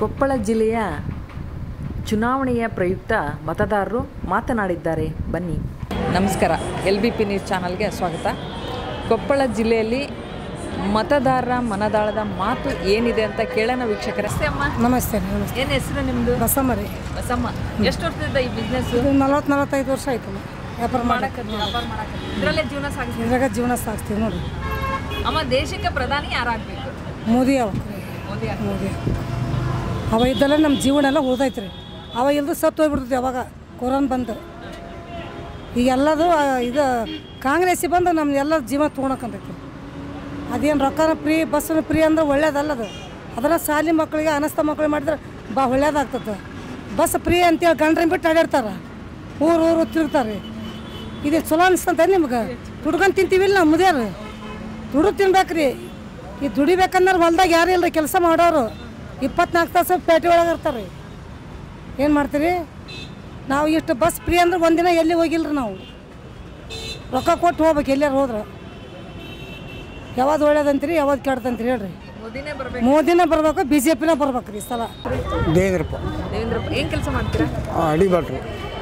ಕೊಪ್ಪಳ ಜಿಲ್ಲೆಯ ಚುನಾವಣೆಯ ಪ್ರಯುಕ್ತ ಮತದಾರರು ಮಾತನಾಡಿದ್ದಾರೆ. ಬನ್ನಿ. ನಮಸ್ಕಾರ, LBP ನ್ಯೂಸ್ ಚಾನಲ್ಗೆ ಸ್ವಾಗತ. ಕೊಪ್ಪಳ ಜಿಲ್ಲೆಯಲ್ಲಿ ಮತದಾರರ ಮನದಾಳದ ಮಾತು ಏನಿದೆ ಅಂತ ಕೇಳೋಣ ವೀಕ್ಷಕರೇ. ನಮಸ್ತೆ. ಏನು ಹೆಸರು ನಿಮ್ಮದು? ಬಸಮ್ಮ ರೀ. ಬಸಮ್ಮ, ಎಷ್ಟು ವರ್ಷದಿಂದ ಈ ಬಿಸ್ನೆಸ್? 40-45 ವರ್ಷ ಆಯ್ತು ವ್ಯಾಪಾರ ಮಾಡಕ್ಕೆ. ಇದರಲ್ಲೇ ಜೀವನ ಸಾಗಿಸ್ತೀವಿ? ಇದ್ರಾಗ ಜೀವನ ಸಾಗಿಸ್ತೀವಿ ನೋಡಿ. ಅಮ್ಮ, ದೇಶಕ್ಕೆ ಪ್ರಧಾನಿ ಯಾರಾಗಬೇಕು? ಮೋದಿ ಮೋದಿ ಅವ ಇದ್ದಲ್ಲ ನಮ್ಮ ಜೀವನ ಎಲ್ಲ ಉಳ್ದೈತೆ ರೀ. ಅವ ಇಲ್ಲದು ಸತ್ತು ಹೋಗ್ಬಿಡ್ತೈತಿ ಅವಾಗ ಕೊರೋನಾ ಬಂದು. ಈಗ ಎಲ್ಲದು ಇದು ಕಾಂಗ್ರೆಸ್ಸಿಗೆ ಬಂದು ನಮ್ಮ ಎಲ್ಲ ಜೀವನ ತೊಗೊಳಕಂತೈತಿ. ಅದೇನು ರೊಕ್ಕನ ಫ್ರೀ, ಬಸ್ಸನ್ನು ಫ್ರೀ ಅಂದ್ರೆ ಒಳ್ಳೇದಲ್ಲದು. ಅದನ್ನು ಶಾಲೆ ಮಕ್ಕಳಿಗೆ ಅನಸ್ತ ಮಕ್ಕಳಿಗೆ ಮಾಡಿದ್ರೆ ಭಾಳ ಒಳ್ಳೇದಾಗ್ತದೆ. ಬಸ್ ಫ್ರೀ ಅಂತೇಳಿ ಗಂಡ್ರನ್ನ ಬಿಟ್ಟು ಅಡ್ಯಾಡ್ತಾರೆ, ಊರು ತಿರುಗ್ತಾರೆ. ಇದು ಚಲೋ ಅನಿಸ್ತಂತ ನಿಮ್ಗೆ? ದುಡ್ಕೊಂಡು ತಿಂತೀವಿಲ್ಲ ನಾವು ಮುದಿಯಾರು, ದುಡ್ಡು ತಿನ್ಬೇಕ್ರಿ. ಈ ದುಡಿಬೇಕಂದ್ರೆ ಹೊಲ್ದಾಗ ಯಾರು ಇಲ್ಲರಿ ಕೆಲಸ ಮಾಡೋರು. 24 ತಾಸು ಪೇಟೆ ಒಳಗೆ ಇರ್ತಾರೆ. ಏನು ಮಾಡ್ತೀರಿ ನಾವು? ಇಷ್ಟು ಬಸ್ ಫ್ರೀ ಅಂದ್ರೆ ಒಂದಿನ ಎಲ್ಲಿ ಹೋಗಿಲ್ಲರಿ ನಾವು. ರೊಕ್ಕ ಕೊಟ್ಟು ಹೋಗ್ಬೇಕು ಎಲ್ಲಾರು ಹೋದ್ರೆ. ಯಾವ್ದು ಒಳ್ಳೇದಂತೀರಿ, ಯಾವ್ದು ಕೆಡ್ದಂತೀರಿ ಹೇಳ್ರಿ? ಮೋದಿನೇ ಬರಬೇಕು, BJPನೇ ಬರ್ಬೇಕು ರೀ ಈ ಸಲ. ದೇವೇಂದ್ರಪ್ಪ. ಏನು ಕೆಲಸ ಮಾಡ್ತೀರಾ? ಅಡಿಬಾಟ್ರಿ.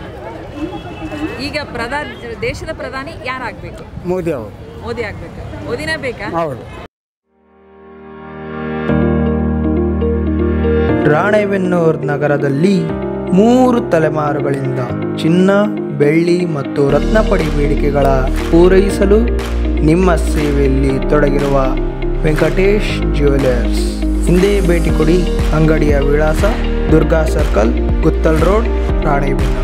ಈಗ ದೇಶದ ಪ್ರಧಾನಿ ಯಾರಾಗಬೇಕು? ಮೋದಿ ಅವರು. ಮೋದಿ ಆಗಬೇಕು. ಮೋದಿನೇ ಬೇಕಾ? ಹೌದು. ರಾಣೆಬೆನ್ನೂರು ನಗರದಲ್ಲಿ 3 ತಲೆಮಾರುಗಳಿಂದ ಚಿನ್ನ, ಬೆಳ್ಳಿ ಮತ್ತು ರತ್ನಪಡಿ ಬೇಡಿಕೆಗಳ ಪೂರೈಸಲು ನಿಮ್ಮ ಸೇವೆಯಲ್ಲಿ ತೊಡಗಿರುವ ವೆಂಕಟೇಶ್ ಜ್ಯುವೆಲರ್ಸ್ ಹಿಂದೆ ಭೇಟಿ ಕೊಡಿ. ಅಂಗಡಿಯ ವಿಳಾಸ ದುರ್ಗಾ ಸರ್ಕಲ್, ಗುತ್ತಲ್ ರೋಡ್, ರಾಣೆಬೆನ್ನೂರು.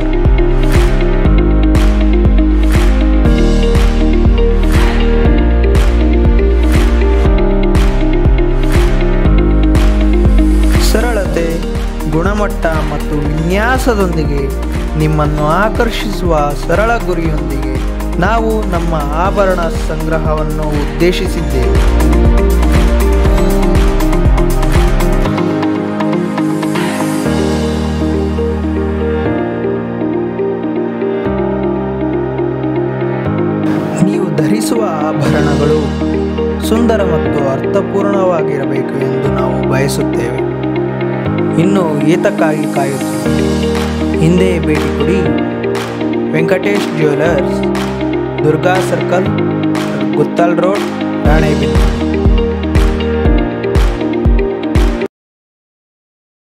ಸರಳತೆ, ಗುಣಮಟ್ಟ ಮತ್ತು ವಿನ್ಯಾಸದೊಂದಿಗೆ ನಿಮ್ಮನ್ನು ಆಕರ್ಷಿಸುವ ಸರಳ ಗುರಿಯೊಂದಿಗೆ ನಾವು ನಮ್ಮ ಆಭರಣ ಸಂಗ್ರಹವನ್ನು ಉದ್ದೇಶಿಸಿದ್ದೇವೆ. ನೀವು ಧರಿಸುವ ಆಭರಣಗಳು ಸುಂದರ ಮತ್ತು ಅರ್ಥಪೂರ್ಣವಾಗಿರಬೇಕು ಎಂದು ನಾವು ಬಯಸುತ್ತೇವೆ. ಇನ್ನು ಏತಕ್ಕಾಗಿ ಕಾಯುತ್ತೀವಿ? ಹಿಂದೆ ಭೇಟಿ ಕೊಡಿ. Venkatesh jewellers, Durga circle, Guttal road, Ranebennur.